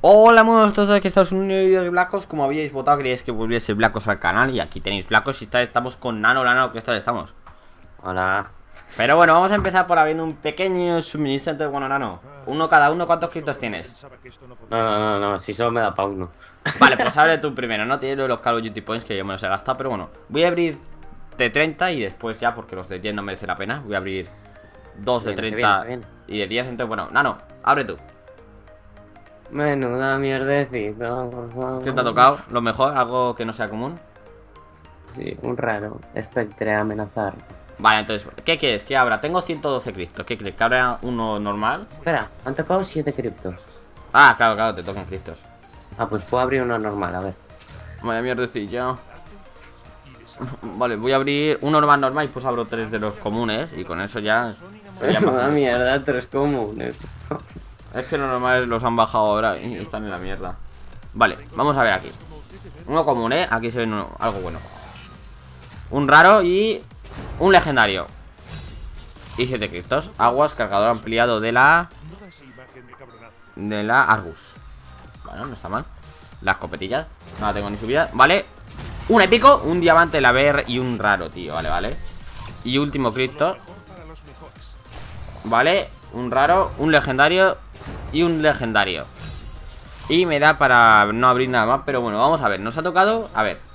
Hola, muy buenos todos, aquí estamos en un vídeo de Black Ops. Como habíais votado, queríais que volviese Black Ops al canal. Y aquí tenéis Black Ops y estamos con Nano, ¿qué tal estamos? Hola. Pero bueno, vamos a empezar por habiendo un pequeño suministrante. Bueno, Nano, uno cada uno. ¿Cuántos criptos tienes? No, si solo me da pa' uno. Vale, pues abre tú primero. No tienes los Call of Duty Points, que yo me los he gastado. Pero bueno, voy a abrir de 30 y después ya, porque los de 10 no merece la pena. Voy a abrir dos de 30 y de 10. Entonces, bueno, Nano, abre tú. Menuda mierdecita, por favor. ¿Qué te ha tocado? Lo mejor, algo que no sea común. Sí, un raro. Espectre amenazar. Vale, entonces, ¿qué quieres? ¿Que abra? Tengo 112 criptos. ¿Qué quieres? ¿Que abra uno normal? Espera, han tocado 7 criptos. Ah, claro, te tocan criptos. Ah, pues puedo abrir uno normal, a ver. Vaya mierdecilla. Vale, voy a abrir uno normal y pues abro 3 de los comunes. Y con eso ya... Menuda mierda, 3 comunes. Es que los normales los han bajado ahora y están en la mierda. Vale, vamos a ver aquí. Uno común, aquí se ve algo bueno. Un raro y... un legendario. Y 7 criptos. Aguas, cargador ampliado de la... Argus. Bueno, no está mal. Las copetillas, no la tengo ni subida. Vale, un épico, un diamante, la BR y un raro, tío, vale. Y último cripto. Vale, un raro, un legendario y un legendario. Y me da para no abrir nada más. Pero bueno, vamos a ver, nos ha tocado. A ver,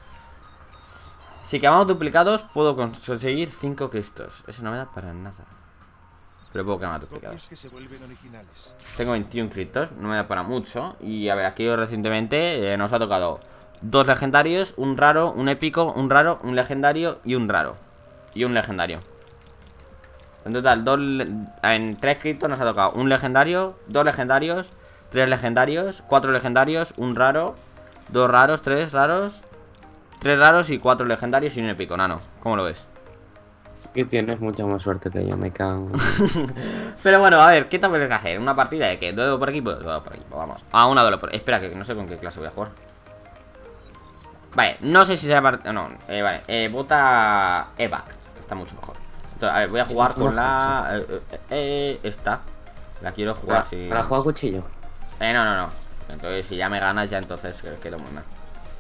si quemamos duplicados puedo conseguir 5 criptos. Eso no me da para nada. Pero puedo quemar duplicados. Tengo 21 criptos, no me da para mucho. Y a ver, aquí recientemente nos ha tocado 2 legendarios, un raro, un épico, un raro, un legendario y un raro. Y un legendario. En total, en 3 criptos nos ha tocado un legendario, 2 legendarios, 3 legendarios, 4 legendarios, un raro, 2 raros, 3 raros, 3 raros y 4 legendarios y un épico. Nano, ¿cómo lo ves? Que tienes mucha más suerte que yo, me cago. Pero bueno, a ver, ¿qué te apetece hacer? ¿Una partida de qué? ¿Duelo por equipo? Duelo por equipo, vamos. Ah, una duelo por... Espera, que no sé con qué clase voy a jugar. Vale, no sé si sea partida... No, vale, vota Eva. Está mucho mejor. Entonces, a ver, voy a jugar con la... esta. La quiero jugar si... ¿Para jugar cuchillo? No. Entonces, si ya me ganas, ya entonces quedo muy mal.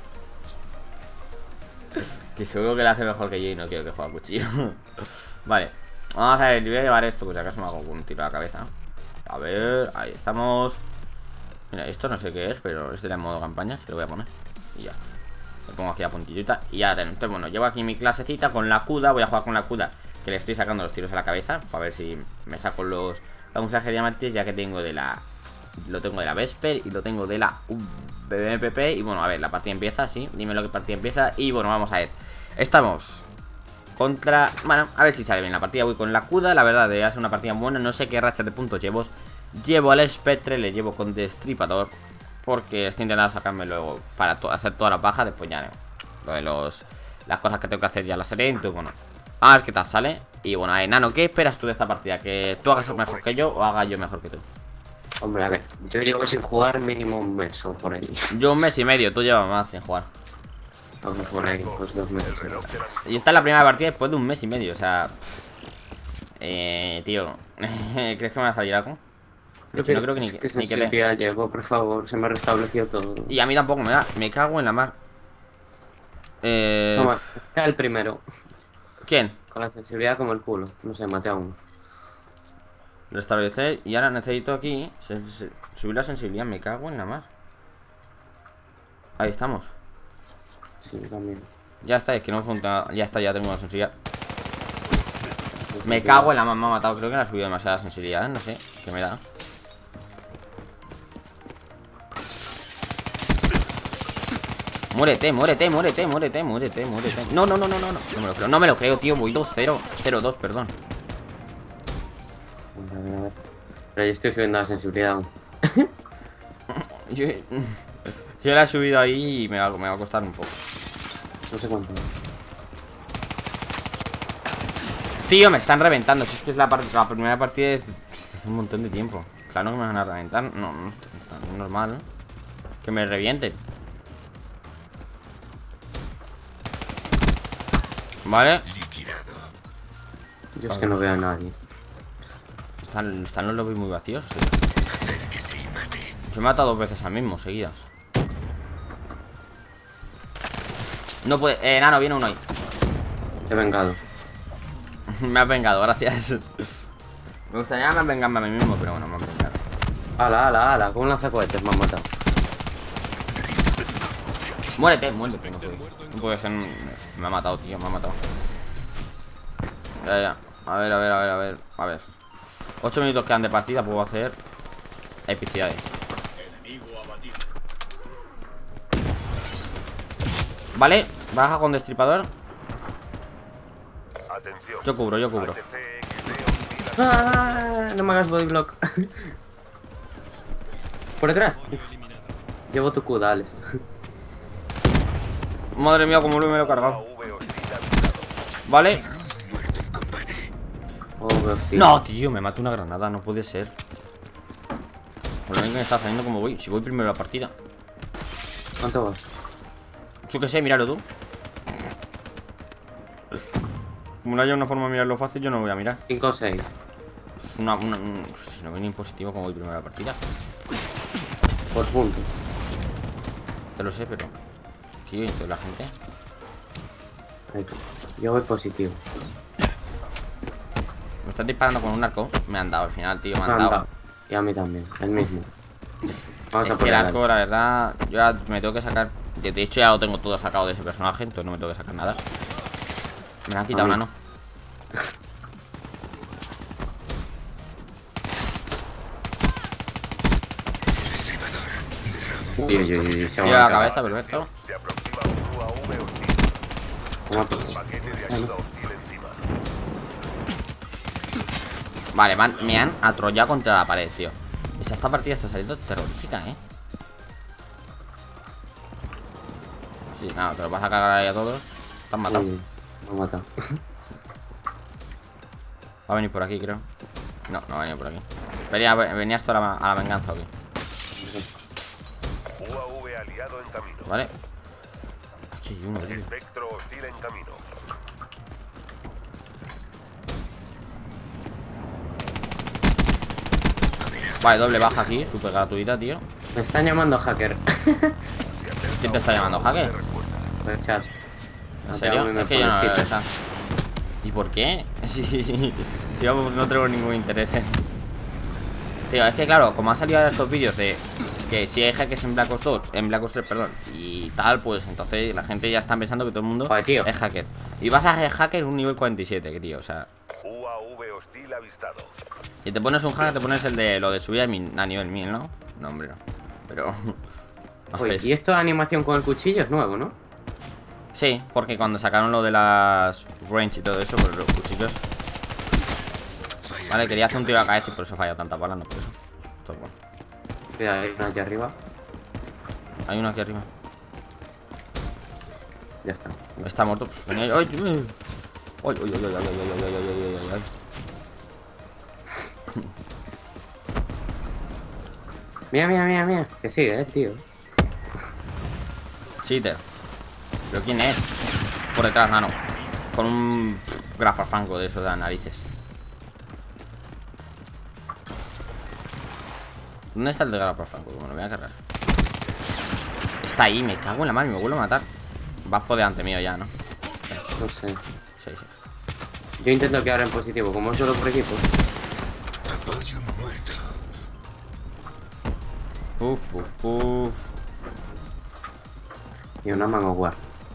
Que seguro que la hace mejor que yo y no quiero que juegue a cuchillo. Vale, vamos a ver, voy a llevar esto, pues acaso me hago un tiro a la cabeza. A ver, ahí estamos. Mira, esto no sé qué es, pero este era en modo campaña, se lo voy a poner. Y ya. Le pongo aquí la puntillita y ya tengo. Entonces, bueno, llevo aquí mi clasecita con la CUDA. Voy a jugar con la CUDA, que le estoy sacando los tiros a la cabeza, para ver si me saco los camuflajes de diamantes, ya que tengo de la... Lo tengo de la Vesper y lo tengo de la BMPP. Y bueno, a ver, la partida empieza, sí. Dime lo que partida empieza. Y bueno, vamos a ver. Estamos contra... Bueno, a ver si sale bien la partida. Voy con la CUDA, la verdad, de hacer una partida buena. No sé qué racha de puntos llevo. Llevo al Spectre, le llevo con Destripador, porque estoy intentando sacarme luego para hacer toda la paja. Después ya no. Lo de las cosas que tengo que hacer ya las haré. Entonces, bueno, a ver qué tal sale. Y bueno, Nano, ¿qué esperas tú de esta partida? ¿Que tú hagas mejor que yo o haga yo mejor que tú? Hombre, a ver, yo llevo sin jugar mínimo un mes o por ahí. Yo un mes y medio, tú llevas más sin jugar. Vamos por ahí, pues 2 meses. Y esta es la primera partida después de un mes y medio, o sea... tío, ¿crees que me va a salir algo? De hecho, no creo que ni que sensibilidad llevo, por favor, se me ha restablecido todo. Y a mí tampoco me da, me cago en la mar. Toma, cae el primero. ¿Quién? Con la sensibilidad como el culo, no sé, maté a uno. Restablecer, y ahora necesito aquí subir la sensibilidad, me cago en la mar. Ahí estamos. Sí, también. Ya está, es que no me funciona. Ya está, ya tengo la sensibilidad. Me cago en la mar, me ha matado. Creo que le ha subido demasiada sensibilidad, no sé, ¿qué me da? Muérete. No me lo creo, tío, voy 2-0. 0-2, perdón. A ver. Pero yo estoy subiendo la sensibilidad aún. Yo la he subido ahí y me va a costar un poco. No sé cuánto. Tío, me están reventando. Si es que es la primera partida es un montón de tiempo. Claro que me van a reventar. No es normal, ¿no? Que me revienten. Vale. Yo es que no veo a nadie. Están los lobbies muy vacíos, ¿sí? Se me ha matado dos veces al mismo, seguidas. No puede... Nano, viene uno ahí. Te he vengado. Me has vengado, gracias. Me gustaría vengarme a mí mismo, pero bueno, me han vengado. Ala, con un lanzacohetes me han matado. Muérete, muérete. No puede ser. Me ha matado, tío, me ha matado. Ya. A ver. 8 minutos quedan de partida, puedo hacer epicidades. Vale, baja con destripador. Yo cubro. No me hagas bodyblock. Por detrás. Uf. Llevo tu Q, Alex. Madre mía, como me lo he cargado. Vale. No, tío, me mató una granada, no puede ser. Por lo único que me está saliendo como voy. Si voy primero a la partida. ¿Cuánto vas? Yo qué sé, míralo tú. Como no haya una forma de mirarlo fácil, yo no voy a mirar. 5 o 6. Es si no viene impositivo como voy primero a la partida. Por puntos. Te lo sé, pero... Tío, ¿y toda la gente? Yo voy positivo. Me están disparando con un arco. Me han dado al final, tío, me han dado. Y a mí también, el mismo. Vamos es a poner el arco, la verdad, yo ya me tengo que sacar. De hecho, ya lo tengo todo sacado de ese personaje, entonces no me tengo que sacar nada. Me la han quitado, nano. Se tira la cabeza, perfecto. Vale, me han atrollado contra la pared, tío. Esta partida está saliendo terrorífica, Sí, nada, te lo vas a cagar ahí a todos. Te han matado. Me han matado. Va a venir por aquí, creo. No va a venir por aquí. Venía esto a la venganza, aquí. UAV aliado en camino. Vale. Aquí hay uno, tío. Espectro hostil en camino. Vale, doble baja aquí, súper gratuita, tío. Me están llamando hacker. ¿Quién te está llamando, hacker? Por el chat. ¿En serio? Es que yo no veo esa. ¿Y por qué? Sí. Yo no tengo ningún interés, Tío, es que claro, como han salido estos vídeos de que si hay hackers en Black Ops 2, en Black Ops 3, perdón, y tal, pues entonces la gente ya está pensando que todo el mundo es hacker. Y vas a ser hacker un nivel 47, que tío, o sea. UAV hostil avistado. Si te pones un hacker, te pones el de lo de subir a nivel 1000, ¿no? No, hombre, no. Pero. Oye, y esto de animación con el cuchillo es nuevo, ¿no? Sí, porque cuando sacaron lo de las range y todo eso, pues los cuchillos. Vale, quería hacer un tiro a la cabeza y por eso he fallado tantas balas, no por eso. Esto es bueno. Cuidado, hay uno aquí arriba. Hay uno aquí arriba. Ya está. Está muerto. Pues venía. ¡Ay! ¡Ay! Mira. Que sigue, tío. Cheater. ¿Pero quién es? Por detrás, nano. Con un grafafranco de esos de las narices. ¿Dónde está el de grafafranco? Como lo voy a cargar. Está ahí, me cago en la mano, me vuelvo a matar. Vas por delante mío ya, ¿no? No sé. Sí. Yo intento quedar en positivo, como solo por equipo. Uf. Y una mango war.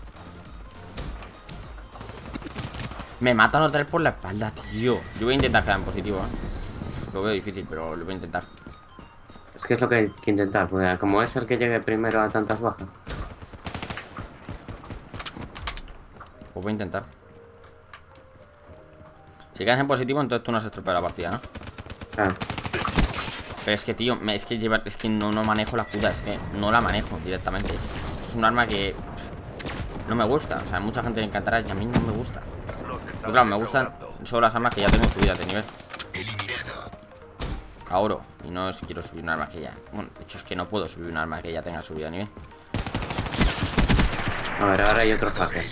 Me matan otra vez por la espalda, tío. Yo voy a intentar quedar en positivo, Lo veo difícil, pero lo voy a intentar. Es que es lo que hay que intentar, porque como es el que llegue primero a tantas bajas. Pues voy a intentar. Si quedas en positivo, entonces tú no has estropeado la partida, ¿no? Claro. Pero es que, tío, es que no manejo la puta. Es que no la manejo directamente. Es un arma que no me gusta. O sea, a mucha gente le encantará y a mí no me gusta. Pero claro, me gustan solo las armas que ya tengo subidas de nivel. A oro. Y no quiero subir un arma que ya... Bueno, de hecho es que no puedo subir un arma que ya tenga subida de nivel. A ver, ahora hay otro hacker.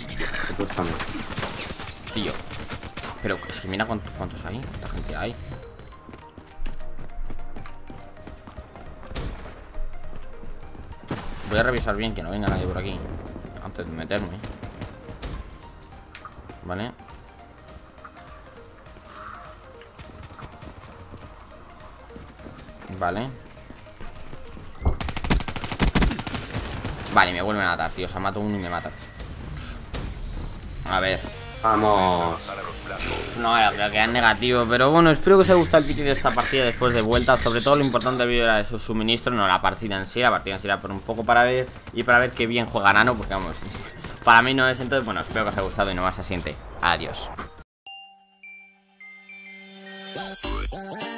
Tío. Pero es que mira cuántos hay. ¿Cuánta gente hay? Voy a revisar bien que no venga nadie por aquí antes de meterme. Vale. Vale. Vale, me vuelven a matar, tío. O sea, mato uno y me matan. A ver. Vamos. No, creo que es negativo. Pero bueno, espero que os haya gustado el vídeo de esta partida después de vuelta. Sobre todo lo importante del vídeo era esos suministros, no la partida en sí. La partida en sí era por un poco para ver. Y para ver qué bien juega Nano. Porque vamos, para mí no es. Entonces, bueno, espero que os haya gustado y no más asiente. Adiós.